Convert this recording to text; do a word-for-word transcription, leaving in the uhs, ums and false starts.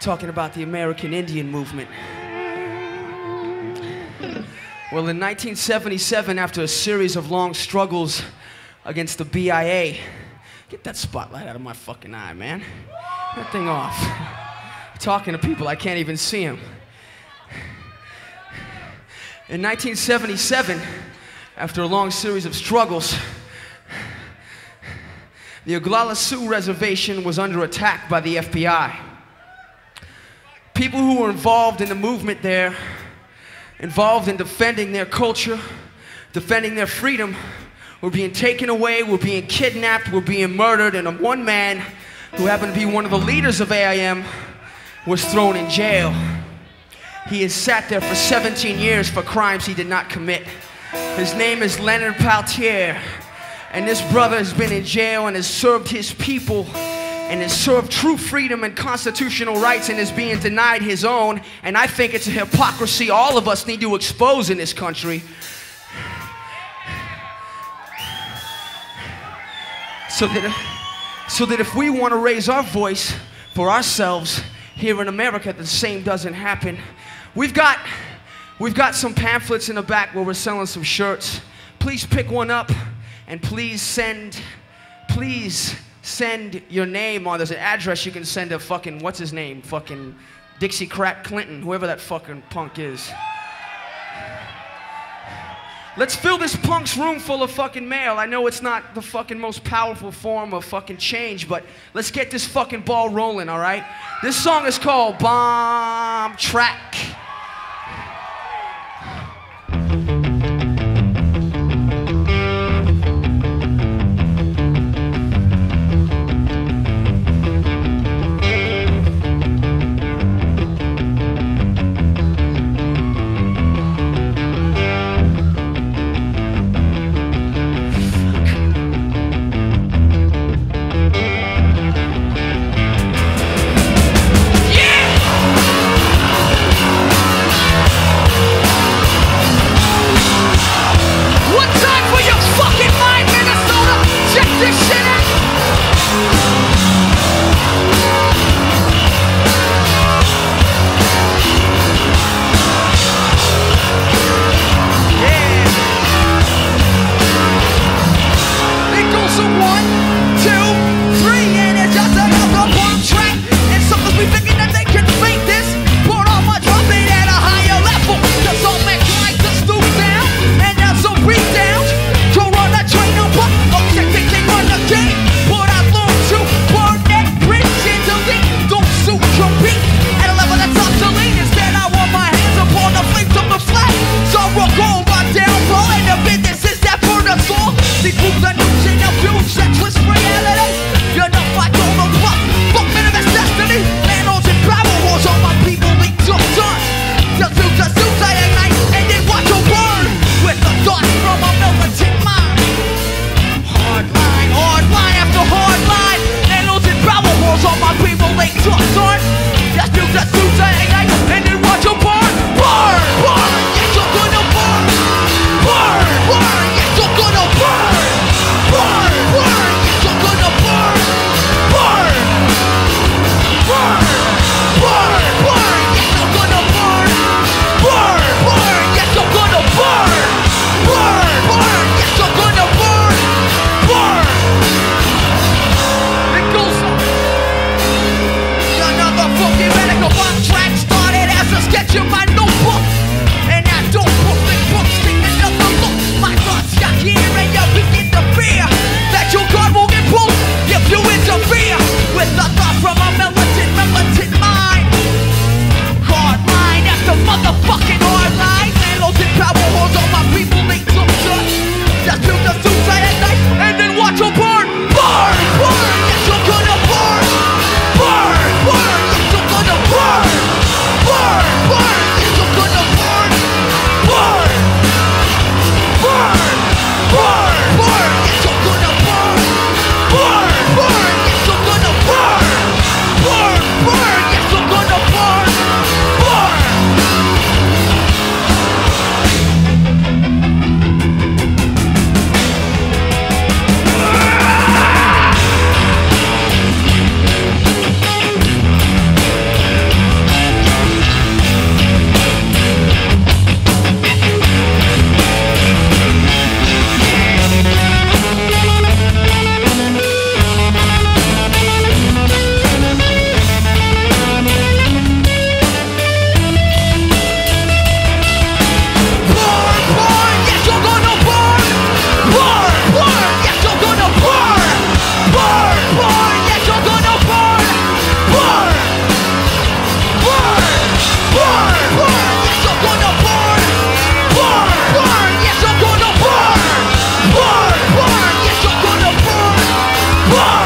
talking about the American Indian movement. Well, in nineteen seventy-seven, after a series of long struggles against the B I A, get that spotlight out of my fucking eye, man. That thing off. I'm talking to people, I can't even see them. In nineteen seventy-seven, after a long series of struggles, the Oglala Sioux Reservation was under attack by the F B I. People who were involved in the movement there, involved in defending their culture, defending their freedom, were being taken away, were being kidnapped, were being murdered, and one man, who happened to be one of the leaders of A I M, was thrown in jail. He has sat there for seventeen years for crimes he did not commit. His name is Leonard Peltier, and this brother has been in jail and has served his people and has served true freedom and constitutional rights and is being denied his own, and I think it's a hypocrisy all of us need to expose in this country. So that, so that if we want to raise our voice for ourselves here in America, the same doesn't happen. We've got, we've got some pamphlets in the back where we're selling some shirts. Please pick one up and please send, please send your name on. There's an address you can send a fucking, what's his name? Fucking Dixie Crack Clinton, whoever that fucking punk is. Let's fill this punk's room full of fucking mail. I know it's not the fucking most powerful form of fucking change, but let's get this fucking ball rolling, all right? This song is called Bombtrack. Yeah! Whoa!